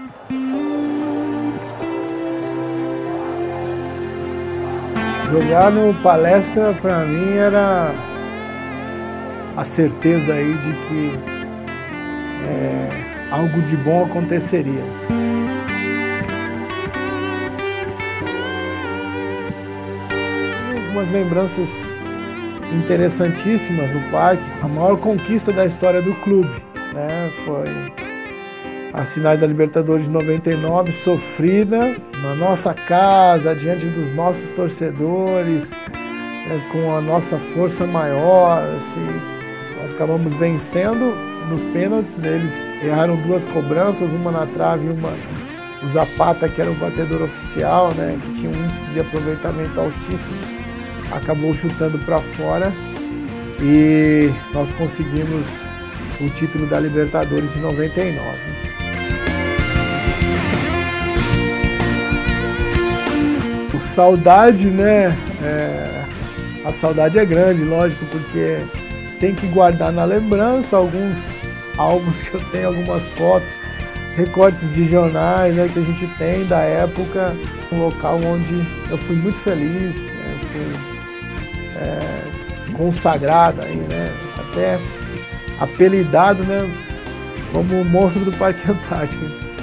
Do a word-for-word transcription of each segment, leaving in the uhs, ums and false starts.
Jogar no Palestra, para mim, era a certeza aí de que é, algo de bom aconteceria. Algumas lembranças interessantíssimas no parque. A maior conquista da história do clube, né, foi as finais da Libertadores de noventa e nove, sofrida na nossa casa, diante dos nossos torcedores, é, com a nossa força maior. Assim, nós acabamos vencendo nos pênaltis. Eles erraram duas cobranças, uma na trave e uma o Zapata, que era o batedor oficial, né, que tinha um índice de aproveitamento altíssimo, acabou chutando para fora e nós conseguimos o título da Libertadores de noventa e nove. O saudade, né? É, a saudade é grande, lógico, porque tem que guardar na lembrança alguns álbuns que eu tenho, algumas fotos, recortes de jornais, né, que a gente tem da época, um local onde eu fui muito feliz, né, fui é, consagrado aí, né, até apelidado, né, como o monstro do Parque Antártico.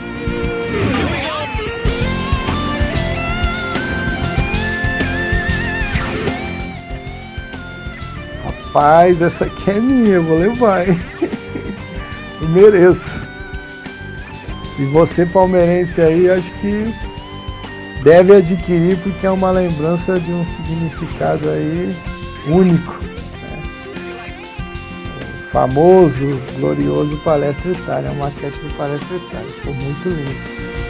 Rapaz, essa aqui é minha, eu vou levar, hein? Eu mereço. E você, palmeirense aí, acho que deve adquirir, porque é uma lembrança de um significado aí único, né? O famoso, glorioso Palestra Itália, a maquete do Palestra Itália. Ficou muito lindo.